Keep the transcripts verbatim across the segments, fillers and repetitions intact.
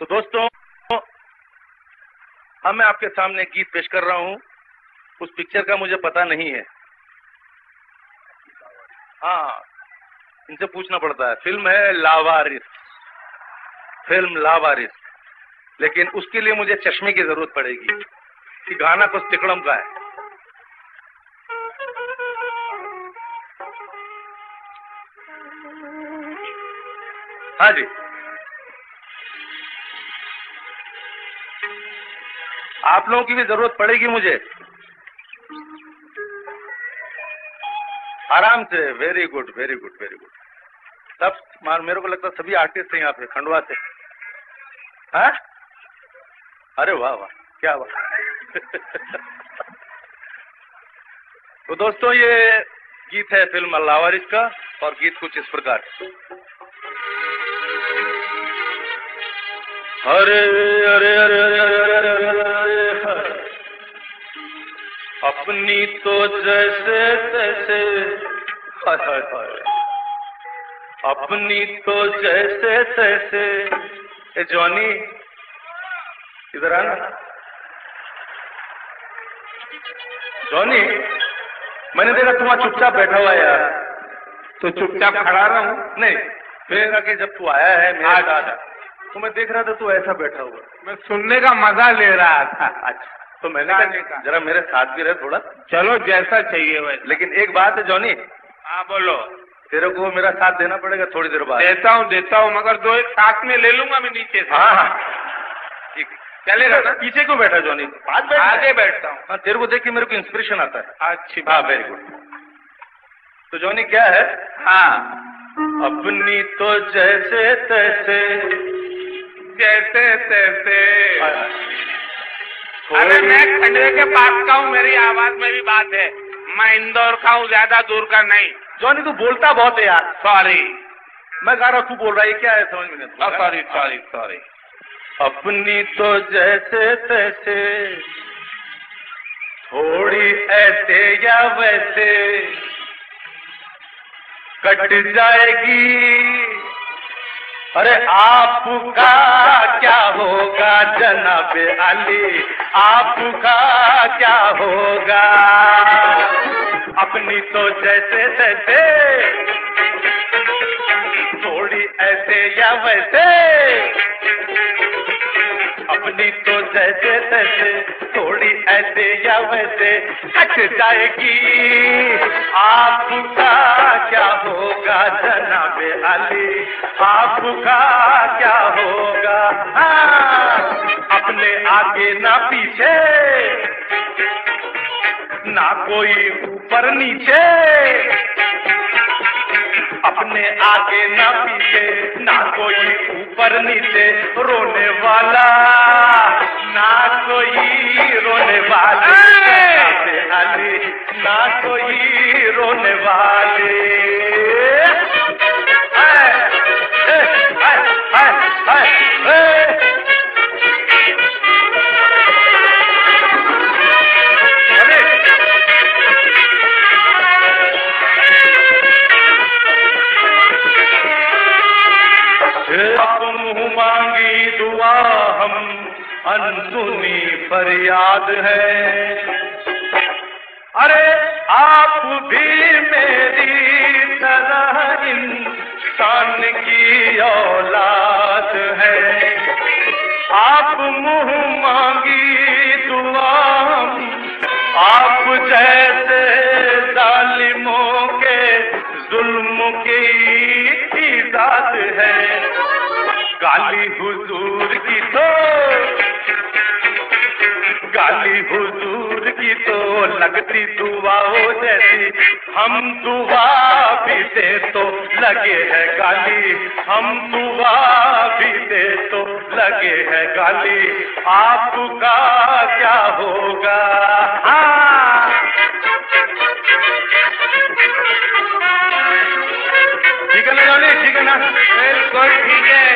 तो दोस्तों, अब मैं आपके सामने गीत पेश कर रहा हूं। उस पिक्चर का मुझे पता नहीं है। हाँ, इनसे पूछना पड़ता है। फिल्म है लावारिस, फिल्म लावारिस। लेकिन उसके लिए मुझे चश्मे की जरूरत पड़ेगी कि गाना कुछ तिकड़म का है। हाँ जी, आप लोगों की भी जरूरत पड़ेगी मुझे। आराम से। Very good, very good, very good. सब मान, मेरे को लगता है सभी आर्टिस्ट हैं यहाँ पे खंडवा से। हाँ, अरे वाह वाह, क्या वाह। तो दोस्तों, ये गीत है फिल्म लावारिस का, और गीत कुछ इस प्रकार। अरे अरे अरे अरे अरे अरे अरे अरे, अपनी तो जैसे तैसे, हाय हाय हाय, अपनी तो जैसे तैसे। ए जॉनी, इधर आना। जॉनी, मैंने देखा तुम चुपचाप बैठा हुआ है यार। तो चुपचाप खड़ा रहा हूँ। नहीं, फिर कि जब तू आया है मेरे साथ, तो मैं देख रहा था तू ऐसा बैठा हुआ। मैं सुनने का मजा ले रहा था। अच्छा, तो मैंने कहा जरा मेरे साथ भी रहे थोड़ा। चलो, जैसा चाहिए वैसा। लेकिन एक बात है जॉनी। हाँ बोलो। तेरे को मेरा साथ देना पड़ेगा थोड़ी देर बाद। देता हूँ देता हूँ, मगर दो एक साथ में ले लूंगा मैं नीचे से। हाँ हाँ, ठीक चलेगा ना। पीछे क्यों बैठा जॉनी? पास बैठ। आगे बैठता हूँ। हाँ, तेरे को देख के मेरे को इंस्पिरेशन आता है। अच्छी। हाँ, वेरी गुड। तो जॉनी क्या है? हाँ, अपनी तो जैसे तैसे, जैसे तैसे। अरे मैं खंडवे के पास का हूँ, मेरी आवाज में भी बात है। मैं इंदौर का हूँ, ज्यादा दूर का नहीं। जॉनी, तू बोलता बहुत है यार। सॉरी, मैं गा रहा, तू बोल रहा है, क्या है समझ में नहीं। Sorry sorry sorry. अपनी तो जैसे तैसे, थोड़ी ऐसे या वैसे कट जाएगी। अरे आपका क्या होगा जनाबे अली, आपका क्या होगा? अपनी तो जैसे तैसे, थोड़ी ऐसे या वैसे, अपनी तो जैसे तैसे, थोड़ी ऐसे या वैसे कट जाएगी। आपका क्या होगा जनाबे अली, आपका क्या होगा? हाँ, अपने आगे ना पीछे, ना कोई ऊपर नीचे, अपने आगे ना पीछे, ना कोई ऊपर नीचे, रोने वाला ना कोई रोने वाले, अली ना कोई रोने वाले। हाय हाय हाय हाय, आप मुँह मांगी दुआ हम अनसुनी फरियाद है। अरे आप भी मेरी तरह इंसान की औलाद है। आप मुँह मांगी दुआ हम, आप जैसे जालिमों के जुल्म की इजाद है। गाली हुजूर की तो, गाली हुजूर की तो लगती दुआओं जैसी, हम दुआ भी दे तो लगे है गाली, हम दुआ भी दे तो लगे है गाली। आपका क्या होगा? हाँ, ठीक है ना जॉनी, ठीक है ना? बिल्कुल ठीक है।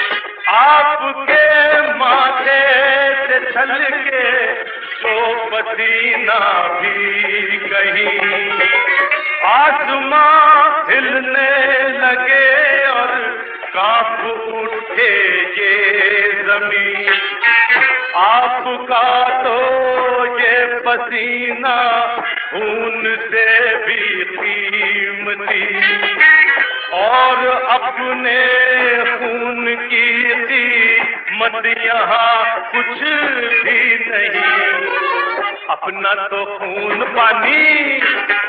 आपके माथे से छल के जो पसीना भी कहीं, आसमां हिलने लगे और कांप उठे ये जमीन। आपका तो ये पसीना खून से भी कीमती, और अपने खून की कीमत यहाँ कुछ भी नहीं। अपना तो खून पानी,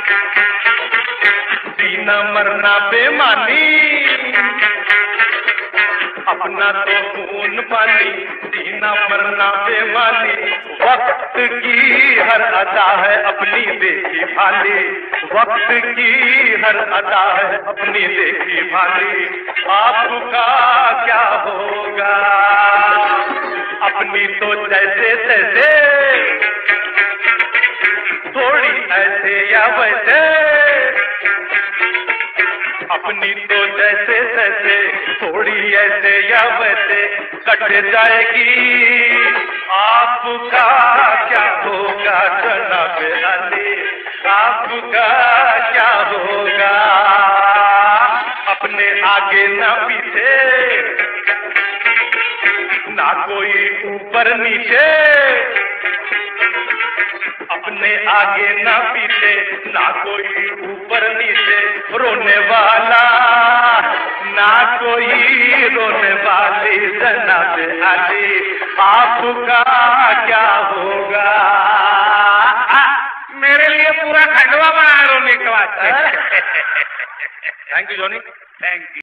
जीना मरना बेमानी। अपना तो खून पानी, जीना मरना बेमानी। वक्त की हर अदा है अपनी देखी भाली, वक्त की हर अदा है अपनी देखी भाली। आपका क्या होगा, अपनी तो जैसे तैसे, थोड़ी ऐसे या वैसे। अपनी तो जैसे तैसे, थोड़ी ऐसे या वैसे कट जाएगी। आपका क्या होगा जनाब अली, आपका क्या होगा। अपने आगे ना पीछे, ना कोई ऊपर नीचे। अपने आगे ना पीछे, ना कोई ऊपर नीचे। रोने वाला ना कोई रोने वाली जनाब अली, आपका क्या होगा। मेरे लिए पूरा खंडवा बना रोने के वास्ते। Thank you Johnny, thank you.